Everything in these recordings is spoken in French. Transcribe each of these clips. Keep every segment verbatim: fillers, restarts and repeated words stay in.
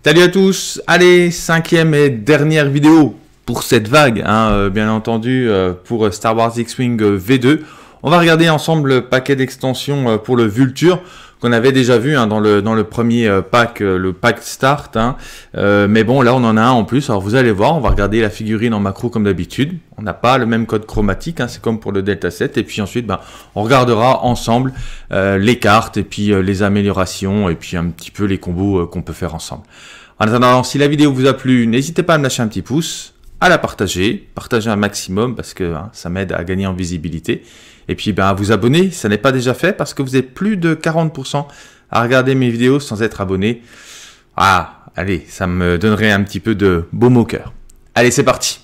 Salut à tous, allez, cinquième et dernière vidéo pour cette vague, hein, euh, bien entendu, euh, pour Star Wars X-Wing V deux. On va regarder ensemble le paquet d'extensions euh, pour le Vulture, qu'on avait déjà vu hein, dans, le, dans le premier euh, pack, euh, le pack Start. Hein. Euh, mais bon, là on en a un en plus, alors vous allez voir, on va regarder la figurine en macro comme d'habitude. On n'a pas le même code chromatique, hein, c'est comme pour le Delta sept. Et puis ensuite, ben, on regardera ensemble euh, les cartes, et puis euh, les améliorations, et puis un petit peu les combos euh, qu'on peut faire ensemble. En attendant, si la vidéo vous a plu, n'hésitez pas à me lâcher un petit pouce, à la partager, partager un maximum parce que hein, ça m'aide à gagner en visibilité. Et puis ben, à vous abonner, ça n'est pas déjà fait parce que vous êtes plus de quarante pour cent à regarder mes vidéos sans être abonné. Ah, allez, ça me donnerait un petit peu de baume au cœur. Allez, c'est parti.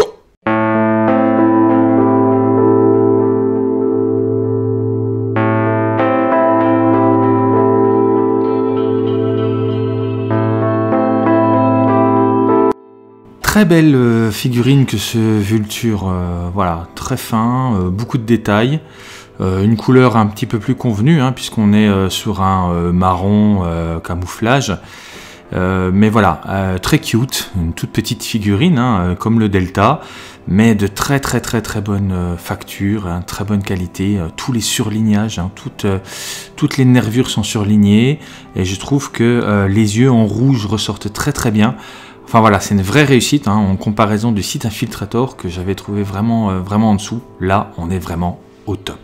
Très belle euh, figurine que ce Vulture, euh, voilà, très fin, euh, beaucoup de détails, euh, une couleur un petit peu plus convenue, hein, puisqu'on est euh, sur un euh, marron euh, camouflage, euh, mais voilà, euh, très cute, une toute petite figurine, hein, euh, comme le Delta, mais de très très très très bonne euh, facture, hein, très bonne qualité, euh, tous les surlignages, hein, toutes, euh, toutes les nervures sont surlignées, et je trouve que euh, les yeux en rouge ressortent très très bien. Enfin voilà, c'est une vraie réussite hein, en comparaison du site Infiltrator que j'avais trouvé vraiment, euh, vraiment en dessous. Là, on est vraiment au top.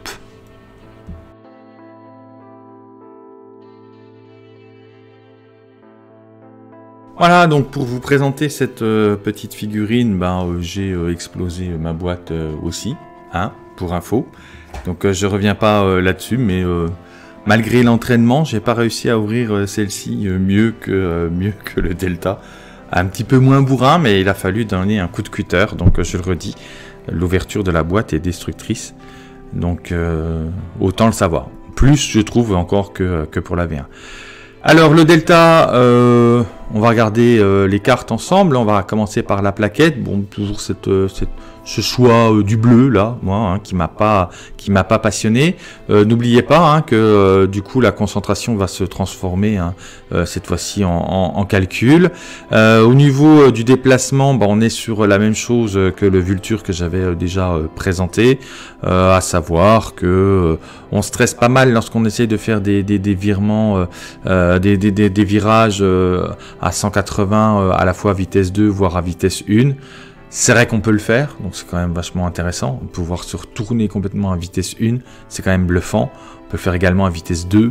Voilà, donc pour vous présenter cette euh, petite figurine, ben, euh, j'ai euh, explosé ma boîte euh, aussi, hein, pour info. Donc euh, je reviens pas euh, là-dessus, mais euh, malgré l'entraînement, j'ai pas réussi à ouvrir euh, celle-ci euh, mieux, que, euh, mieux que le Delta. Un petit peu moins bourrin, mais il a fallu donner un coup de cutter, donc je le redis, l'ouverture de la boîte est destructrice, donc euh, autant le savoir. Plus je trouve encore que, que pour la V un. Alors le Delta, euh, on va regarder euh, les cartes ensemble, on va commencer par la plaquette, bon toujours cette, cette, ce choix euh, du bleu là, moi, hein, qui m'a pas, qui m'a pas passionné. Euh, N'oubliez pas hein, que euh, du coup la concentration va se transformer hein, euh, cette fois-ci en, en, en calcul. Euh, au niveau euh, du déplacement, bah, on est sur la même chose que le Vulture que j'avais euh, déjà euh, présenté, euh, à savoir que euh, on stresse pas mal lorsqu'on essaye de faire des, des, des virements, euh, euh, des, des, des, des virages euh, à cent quatre-vingts euh, à la fois à vitesse deux voire à vitesse un. C'est vrai qu'on peut le faire, donc c'est quand même vachement intéressant. Pouvoir se retourner complètement à vitesse un, c'est quand même bluffant. On peut le faire également à vitesse deux.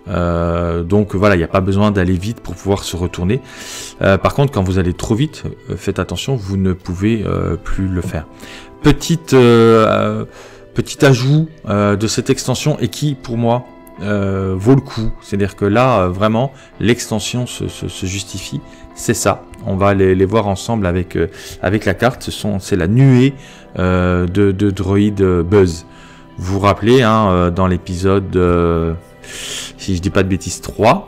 Euh, donc voilà, il n'y a pas besoin d'aller vite pour pouvoir se retourner. Euh, par contre, quand vous allez trop vite, euh, faites attention, vous ne pouvez euh, plus le faire. Petite, euh, petit ajout euh, de cette extension et qui, pour moi, euh, vaut le coup. C'est-à-dire que là, euh, vraiment, l'extension se, se, se justifie. C'est ça. On va les, les voir ensemble avec, euh, avec la carte. C'est la nuée euh, de, de droïdes Buzz. Vous vous rappelez, hein, euh, dans l'épisode, euh, si je dis pas de bêtises, trois,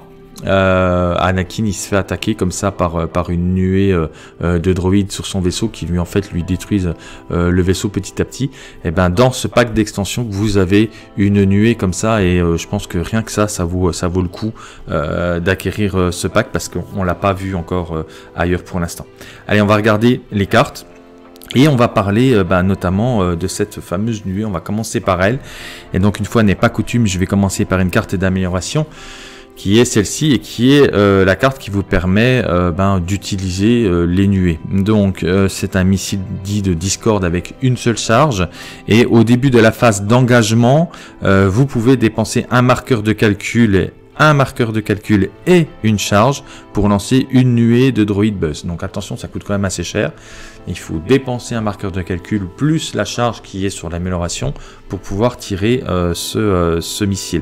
euh, Anakin il se fait attaquer comme ça par, par une nuée euh, euh, de droïdes sur son vaisseau qui lui en fait lui détruisent euh, le vaisseau petit à petit. Et ben dans ce pack d'extension vous avez une nuée comme ça et euh, je pense que rien que ça ça vaut, ça vaut le coup euh, d'acquérir euh, ce pack parce qu'on l'a pas vu encore euh, ailleurs pour l'instant. Allez, on va regarder les cartes. Et on va parler euh, bah, notamment euh, de cette fameuse nuée, on va commencer par elle. Et donc une fois n'est pas coutume, je vais commencer par une carte d'amélioration qui est celle-ci et qui est euh, la carte qui vous permet euh, ben, d'utiliser euh, les nuées. Donc euh, c'est un missile dit de Discord avec une seule charge et au début de la phase d'engagement, euh, vous pouvez dépenser un marqueur de calcul un marqueur de calcul et une charge pour lancer une nuée de droïdes Buzz. Donc attention, ça coûte quand même assez cher. Il faut dépenser un marqueur de calcul plus la charge qui est sur l'amélioration pour pouvoir tirer euh, ce, euh, ce missile.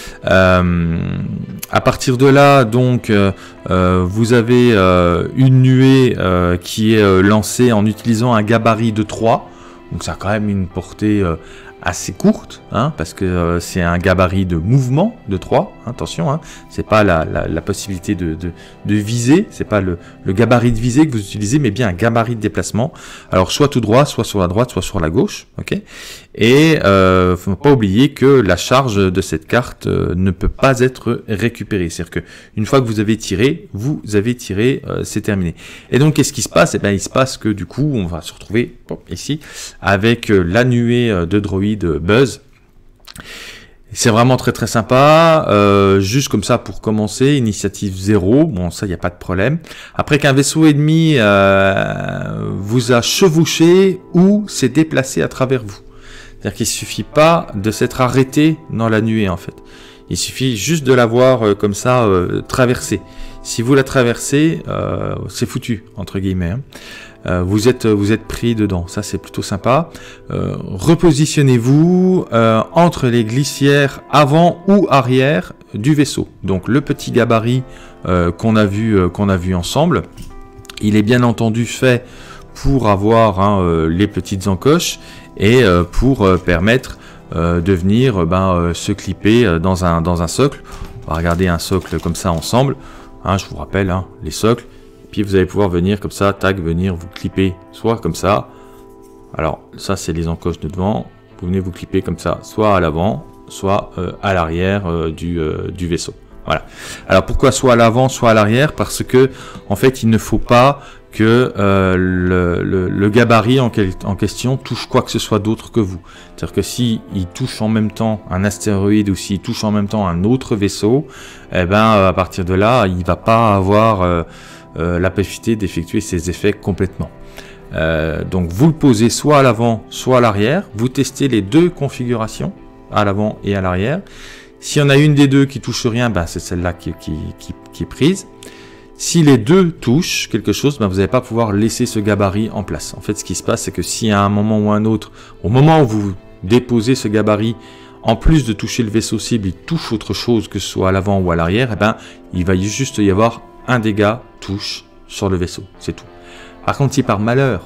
Euh, à partir de là, donc, euh, euh, vous avez euh, une nuée euh, qui est euh, lancée en utilisant un gabarit de trois. Donc ça a quand même une portée euh, assez courte, hein, parce que euh, c'est un gabarit de mouvement de trois, attention, hein, c'est pas la, la, la possibilité de, de, de viser, c'est pas le, le gabarit de visée que vous utilisez, mais bien un gabarit de déplacement. Alors soit tout droit, soit sur la droite, soit sur la gauche, ok. Et euh, faut pas oublier que la charge de cette carte euh, ne peut pas être récupérée. C'est-à-dire que une fois que vous avez tiré, vous avez tiré, euh, c'est terminé. Et donc qu'est-ce qui se passe? Eh bien, il se passe que du coup, on va se retrouver hop, ici avec euh, la nuée de droïdes euh, Buzz. C'est vraiment très très sympa, euh, juste comme ça pour commencer, initiative zéro, bon ça il n'y a pas de problème. Après qu'un vaisseau ennemi euh, vous a chevauché ou s'est déplacé à travers vous. C'est-à-dire qu'il ne suffit pas de s'être arrêté dans la nuée en fait. Il suffit juste de l'avoir euh, comme ça euh, traversé. Si vous la traversez, euh, c'est foutu, entre guillemets. Hein. Euh, vous êtes vous êtes pris dedans, ça c'est plutôt sympa. Euh, repositionnez-vous euh, entre les glissières avant ou arrière du vaisseau. Donc le petit gabarit euh, qu'on a vu euh, qu'on a vu ensemble, il est bien entendu fait pour avoir hein, euh, les petites encoches et euh, pour euh, permettre euh, de venir euh, ben, euh, se clipper euh, dans un dans un socle. On va regarder un socle comme ça ensemble. Hein, je vous rappelle hein, les socles. Puis vous allez pouvoir venir comme ça, tac, venir vous clipper, soit comme ça. Alors ça c'est les encoches de devant. Vous venez vous clipper comme ça, soit à l'avant, soit euh, à l'arrière euh, du, euh, du vaisseau. Voilà. Alors pourquoi soit à l'avant, soit à l'arrière? Parce que en fait il ne faut pas que euh, le, le, le gabarit en, quel, en question touche quoi que ce soit d'autre que vous. C'est-à-dire que si il touche en même temps un astéroïde ou s'il touche en même temps un autre vaisseau, eh ben à partir de là il va pas avoir euh, Euh, la possibilité d'effectuer ces effets complètement. Euh, donc vous le posez soit à l'avant, soit à l'arrière. Vous testez les deux configurations, à l'avant et à l'arrière. S'il y en a une des deux qui touche rien, ben c'est celle-là qui, qui, qui, qui est prise. Si les deux touchent quelque chose, ben vous n'allez pas pouvoir laisser ce gabarit en place. En fait, ce qui se passe, c'est que si à un moment ou un autre, au moment où vous déposez ce gabarit, en plus de toucher le vaisseau cible, il touche autre chose, que ce soit à l'avant ou à l'arrière, eh ben, il va juste y avoir un dégât touche sur le vaisseau, c'est tout. Par contre, si par malheur,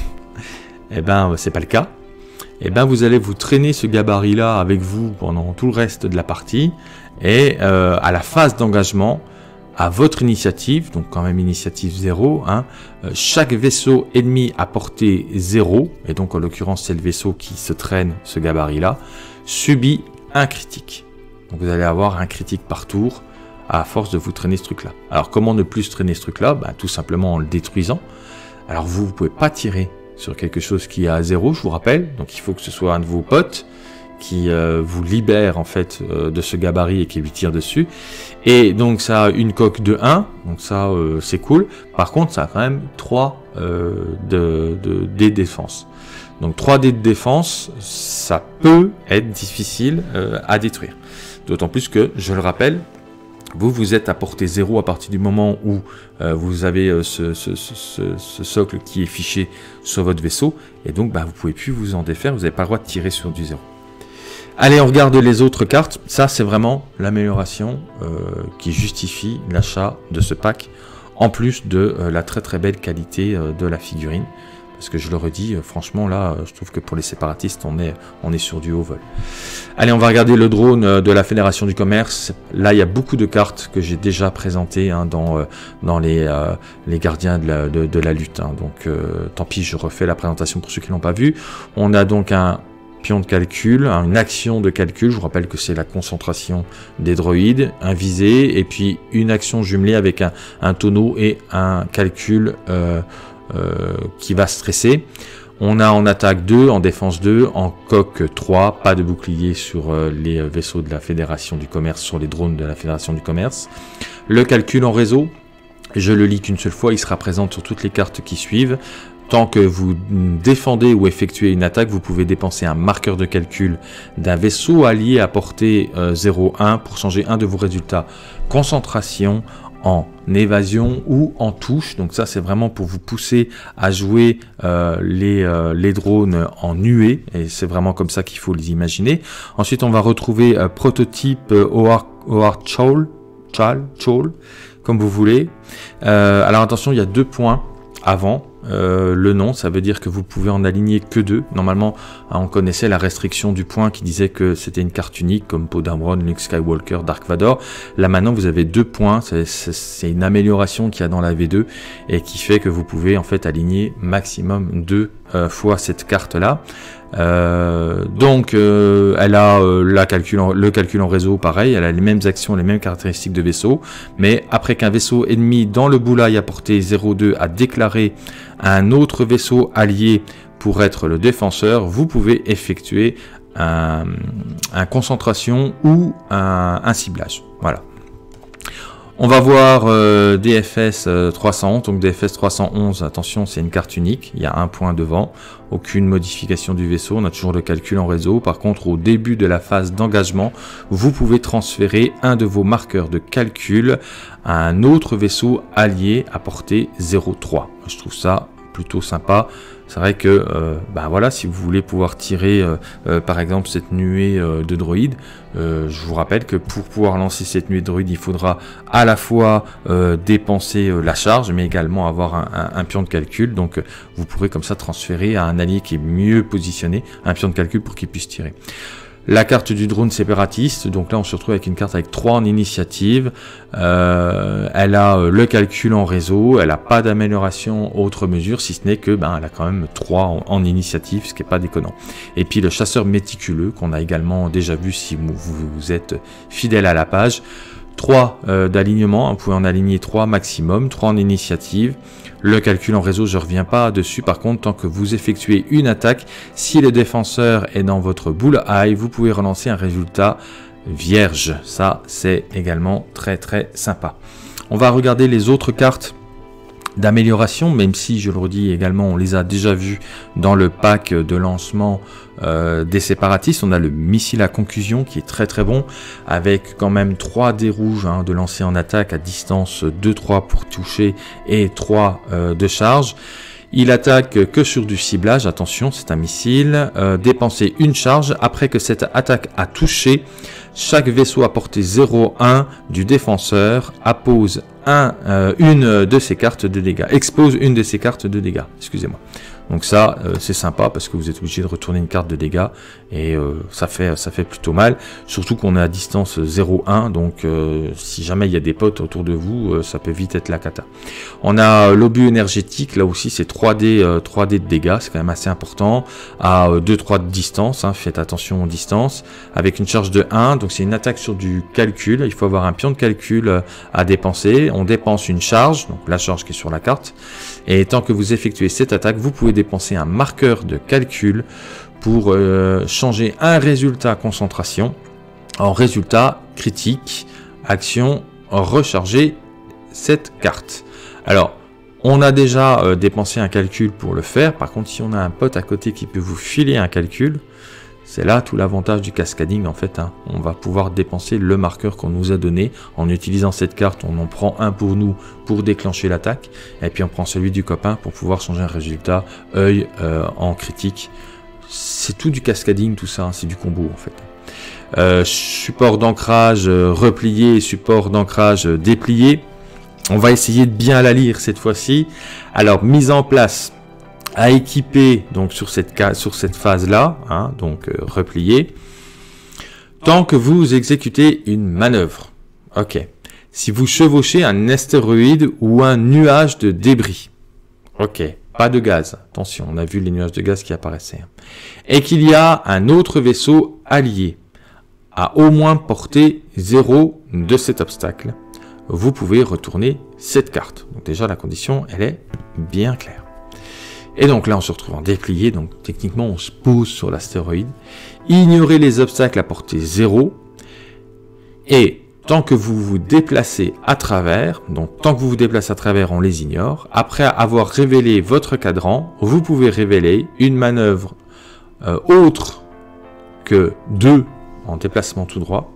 eh ben, c'est pas le cas, eh ben, vous allez vous traîner ce gabarit-là avec vous pendant tout le reste de la partie, et euh, à la phase d'engagement, à votre initiative, donc quand même initiative zéro, hein, euh, chaque vaisseau ennemi à portée zéro, et donc en l'occurrence c'est le vaisseau qui se traîne ce gabarit-là, subit un critique. Donc vous allez avoir un critique par tour, à force de vous traîner ce truc-là. Alors comment ne plus traîner ce truc-là? Ben, tout simplement en le détruisant. Alors vous, vous pouvez pas tirer sur quelque chose qui est à zéro, je vous rappelle. Donc il faut que ce soit un de vos potes qui euh, vous libère en fait euh, de ce gabarit et qui lui tire dessus. Et donc ça a une coque de un, donc ça euh, c'est cool. Par contre ça a quand même trois euh, de, de, dés de défense. Donc trois dés de défense, ça peut être difficile euh, à détruire. D'autant plus que, je le rappelle, vous, vous êtes à portée zéro à partir du moment où euh, vous avez euh, ce, ce, ce, ce socle qui est fiché sur votre vaisseau. Et donc, bah, vous ne pouvez plus vous en défaire. Vous n'avez pas le droit de tirer sur du zéro. Allez, on regarde les autres cartes. Ça, c'est vraiment l'amélioration euh, qui justifie l'achat de ce pack. En plus de euh, la très très belle qualité euh, de la figurine. Parce que je le redis, euh, franchement, là, je trouve que pour les séparatistes, on est, on est sur du haut vol. Allez, on va regarder le drone de la Fédération du Commerce. Là, il y a beaucoup de cartes que j'ai déjà présentées hein, dans, euh, dans les, euh, les gardiens de la, de, de la lutte. Hein. Donc, euh, tant pis, je refais la présentation pour ceux qui ne l'ont pas vu. On a donc un pion de calcul, hein, une action de calcul. Je vous rappelle que c'est la concentration des droïdes, un visé, et puis une action jumelée avec un, un tonneau et un calcul euh, euh, qui va stresser. On a en attaque deux, en défense deux, en coque trois, pas de bouclier sur euh, les vaisseaux de la Fédération du Commerce, sur les drones de la Fédération du Commerce. Le calcul en réseau, je le lis qu'une seule fois, il sera présent sur toutes les cartes qui suivent. Tant que vous défendez ou effectuez une attaque, vous pouvez dépenser un marqueur de calcul d'un vaisseau allié à portée euh, zéro un pour changer un de vos résultats concentration en évasion ou en touche. Donc ça, c'est vraiment pour vous pousser à jouer euh, les, euh, les drones en nuée. Et c'est vraiment comme ça qu'il faut les imaginer. Ensuite, on va retrouver euh, prototype euh, Oar Chol, Chal, Chol, comme vous voulez. Euh, alors attention, il y a deux points avant. euh, le nom, ça veut dire que vous pouvez en aligner que deux. Normalement, on connaissait la restriction du point qui disait que c'était une carte unique comme Poe Dameron, Luke Skywalker, Dark Vador. Là maintenant, vous avez deux points. C'est une amélioration qu'il y a dans la V deux et qui fait que vous pouvez en fait aligner maximum deux euh, fois cette carte-là. Euh, donc euh, elle a euh, la calcul en, le calcul en réseau pareil, elle a les mêmes actions, les mêmes caractéristiques de vaisseau, mais après qu'un vaisseau ennemi dans le boulaï à portée zéro deux a déclaré un autre vaisseau allié pour être le défenseur, vous pouvez effectuer un, un concentration ou un, un ciblage. Voilà. On va voir euh, D F S euh, trois cent onze, donc D F S trois cent onze, attention, c'est une carte unique, il y a un point devant, aucune modification du vaisseau, on a toujours le calcul en réseau. Par contre, au début de la phase d'engagement, vous pouvez transférer un de vos marqueurs de calcul à un autre vaisseau allié à portée zéro trois. Je trouve ça plutôt sympa. C'est vrai que euh, ben voilà, si vous voulez pouvoir tirer euh, euh, par exemple cette nuée euh, de droïdes, euh, je vous rappelle que pour pouvoir lancer cette nuée de droïdes, il faudra à la fois euh, dépenser euh, la charge, mais également avoir un, un, un pion de calcul. Donc euh, vous pourrez comme ça transférer à un allié qui est mieux positionné un pion de calcul pour qu'il puisse tirer. La carte du drone séparatiste, donc là on se retrouve avec une carte avec trois en initiative, euh, elle a euh, le calcul en réseau, elle n'a pas d'amélioration autre mesure, si ce n'est que ben, elle a quand même trois en, en initiative, ce qui n'est pas déconnant. Et puis le chasseur méticuleux, qu'on a également déjà vu si vous, vous, vous êtes fidèle à la page, trois euh, d'alignement, vous pouvez en aligner trois maximum, trois en initiative. Le calcul en réseau, je ne reviens pas dessus. Par contre, tant que vous effectuez une attaque, si le défenseur est dans votre bullseye, vous pouvez relancer un résultat vierge. Ça, c'est également très très sympa. On va regarder les autres cartes d'amélioration, même si, je le redis également, on les a déjà vus dans le pack de lancement euh, des séparatistes. On a le missile à conclusion qui est très très bon, avec quand même trois dés rouges hein, de lancer en attaque à distance deux trois pour toucher et trois euh, de charge. Il attaque que sur du ciblage, attention, c'est un missile. Euh, dépenser une charge après que cette attaque a touché. Chaque vaisseau à portée zéro un du défenseur appose un, euh, une de ses cartes de dégâts. Expose une de ses cartes de dégâts, excusez-moi. Donc ça, euh, c'est sympa parce que vous êtes obligé de retourner une carte de dégâts et euh, ça fait ça fait plutôt mal. Surtout qu'on est à distance zéro un, donc euh, si jamais il y a des potes autour de vous, euh, ça peut vite être la cata. On a l'obus énergétique, là aussi c'est trois dés, euh, trois dés de dégâts, c'est quand même assez important, à euh, deux trois de distance, hein, faites attention aux distances, avec une charge de un, donc c'est une attaque sur du calcul, il faut avoir un pion de calcul euh, à dépenser, on dépense une charge, donc la charge qui est sur la carte, et tant que vous effectuez cette attaque, vous pouvez dépenser un marqueur de calcul pour euh, changer un résultat concentration en résultat critique, action, recharger cette carte. Alors, on a déjà euh, dépensé un calcul pour le faire, par contre si on a un pote à côté qui peut vous filer un calcul, c'est là tout l'avantage du cascading en fait, hein. On va pouvoir dépenser le marqueur qu'on nous a donné. En utilisant cette carte, on en prend un pour nous pour déclencher l'attaque. Et puis on prend celui du copain pour pouvoir changer un résultat œil euh, en critique. C'est tout du cascading tout ça, hein. C'est du combo en fait. Euh, support d'ancrage euh, replié, support d'ancrage euh, déplié. On va essayer de bien la lire cette fois-ci. Alors mise en place à équiper donc sur cette case, sur cette phase là, hein, donc euh, replié, tant que vous exécutez une manœuvre. Ok. Si vous chevauchez un astéroïde ou un nuage de débris. Ok. Pas de gaz. Attention, on a vu les nuages de gaz qui apparaissaient. Et qu'il y a un autre vaisseau allié à au moins portée zéro de cet obstacle, vous pouvez retourner cette carte. Donc déjà la condition, elle est bien claire. Et donc là, on se retrouve en déplié, donc techniquement, on se pose sur l'astéroïde. Ignorez les obstacles à portée zéro. Et tant que vous vous déplacez à travers, donc tant que vous vous déplacez à travers, on les ignore. Après avoir révélé votre cadran, vous pouvez révéler une manœuvre euh, autre que deux en déplacement tout droit.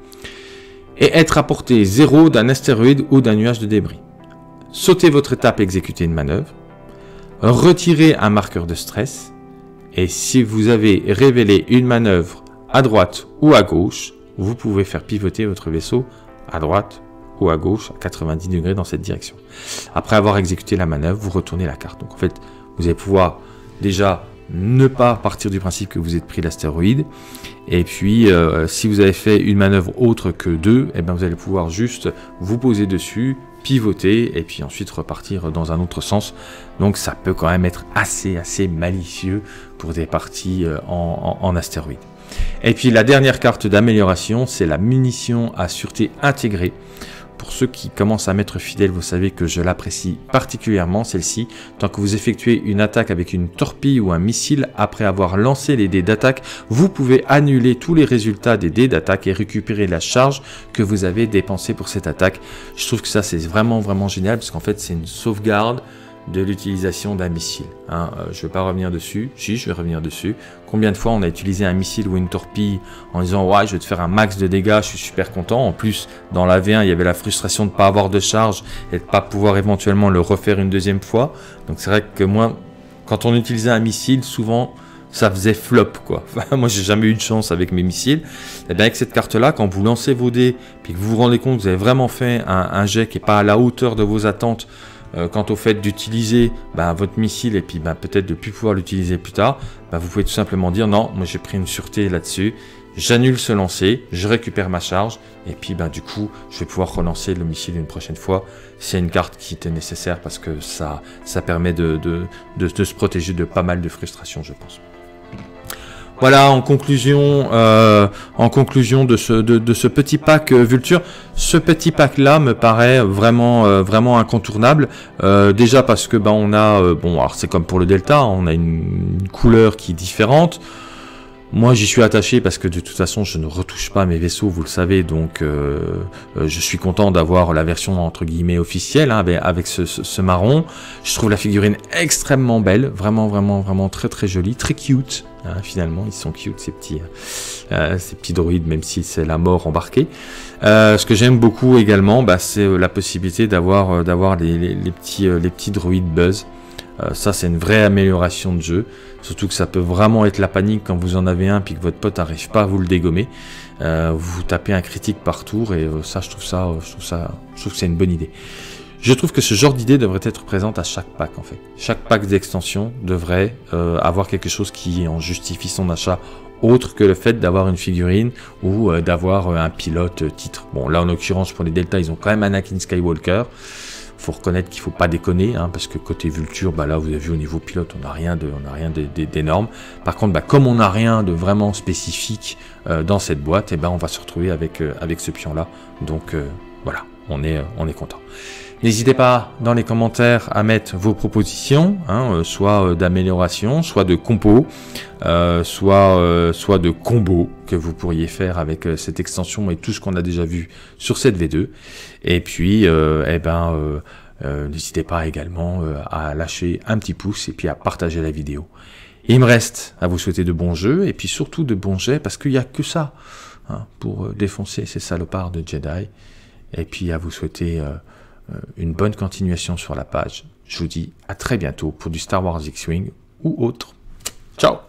Et être à portée zéro d'un astéroïde ou d'un nuage de débris. Sautez votre étape et exécutez une manœuvre. Retirez un marqueur de stress, et si vous avez révélé une manœuvre à droite ou à gauche, vous pouvez faire pivoter votre vaisseau à droite ou à gauche à quatre-vingt-dix degrés dans cette direction. Après avoir exécuté la manœuvre, vous retournez la carte. Donc en fait, vous allez pouvoir déjà ne pas partir du principe que vous êtes pris l'astéroïde. Et puis, euh, si vous avez fait une manœuvre autre que deux, eh bien, vous allez pouvoir juste vous poser dessus, pivoter et puis ensuite repartir dans un autre sens. Donc ça peut quand même être assez assez malicieux pour des parties en, en, en astéroïde. Et puis la dernière carte d'amélioration, c'est la munition à sûreté intégrée. Pour ceux qui commencent à m'être fidèles, vous savez que je l'apprécie particulièrement, celle-ci. Tant que vous effectuez une attaque avec une torpille ou un missile, après avoir lancé les dés d'attaque, vous pouvez annuler tous les résultats des dés d'attaque et récupérer la charge que vous avez dépensée pour cette attaque. Je trouve que ça, c'est vraiment, vraiment génial, parce qu'en fait, c'est une sauvegarde de l'utilisation d'un missile. Hein. Euh, je ne vais pas revenir dessus. Si, je vais revenir dessus. Combien de fois on a utilisé un missile ou une torpille en disant « Ouais, je vais te faire un max de dégâts, je suis super content ». En plus, dans la V un, il y avait la frustration de ne pas avoir de charge et de ne pas pouvoir éventuellement le refaire une deuxième fois. Donc c'est vrai que moi, quand on utilisait un missile, souvent, ça faisait flop, quoi. Enfin, moi, j'ai jamais eu de chance avec mes missiles. Et bien avec cette carte-là, quand vous lancez vos dés, puis que vous vous rendez compte que vous avez vraiment fait un, un jet qui n'est pas à la hauteur de vos attentes, Euh, quant au fait d'utiliser bah, votre missile et puis bah, peut-être de ne plus pouvoir l'utiliser plus tard, bah, vous pouvez tout simplement dire non, moi j'ai pris une sûreté là-dessus, j'annule ce lancer, je récupère ma charge et puis bah, du coup je vais pouvoir relancer le missile une prochaine fois. C'est une carte qui était nécessaire parce que ça, ça permet de, de, de, de se protéger de pas mal de frustrations, je pense. Voilà, en conclusion, euh, en conclusion de ce, de, de ce petit pack euh, Vulture, ce petit pack-là me paraît vraiment, euh, vraiment incontournable. Euh, déjà parce que ben on a, euh, bon, alors c'est comme pour le Delta, on a une, une couleur qui est différente. Moi, j'y suis attaché parce que de toute façon, je ne retouche pas mes vaisseaux, vous le savez, donc euh, je suis content d'avoir la version entre guillemets officielle hein, avec ce, ce, ce marron. Je trouve la figurine extrêmement belle, vraiment, vraiment, vraiment très, très jolie, très cute. Hein, finalement, ils sont cute ces petits, euh, ces petits droïdes, même si c'est la mort embarquée. Euh, ce que j'aime beaucoup également, bah, c'est la possibilité d'avoir, euh, d'avoir les, les, les petits, euh, les petits droïdes buzz. Euh, ça, c'est une vraie amélioration de jeu. Surtout que ça peut vraiment être la panique quand vous en avez un puis que votre pote n'arrive pas à vous le dégommer. Euh, vous tapez un critique par tour et euh, ça, je trouve ça, je trouve ça, je trouve que c'est une bonne idée. Je trouve que ce genre d'idée devrait être présente à chaque pack en fait. Chaque pack d'extension devrait euh, avoir quelque chose qui en justifie son achat autre que le fait d'avoir une figurine ou euh, d'avoir euh, un pilote euh, titre. Bon, là en l'occurrence pour les Delta, ils ont quand même Anakin Skywalker. Faut reconnaître qu'il faut pas déconner, hein, parce que côté Vulture, bah là vous avez vu au niveau pilote, on n'a rien de, on n'a rien d'énorme. Par contre, bah, comme on n'a rien de vraiment spécifique euh, dans cette boîte, et ben on va se retrouver avec euh, avec ce pion là. Donc euh, voilà, on est, euh, on est content. N'hésitez pas dans les commentaires à mettre vos propositions, hein, euh, soit euh, d'amélioration, soit de compo, euh, soit, euh, soit de combo que vous pourriez faire avec euh, cette extension et tout ce qu'on a déjà vu sur cette V deux. Et puis, euh, eh ben, euh, euh, n'hésitez pas également euh, à lâcher un petit pouce et puis à partager la vidéo. Et il me reste à vous souhaiter de bons jeux et puis surtout de bons jets parce qu'il n'y a que ça hein, pour euh, défoncer ces salopards de Jedi. Et puis à vous souhaiter euh, une bonne continuation sur la page. Je vous dis à très bientôt pour du Star Wars X-Wing ou autre. Ciao!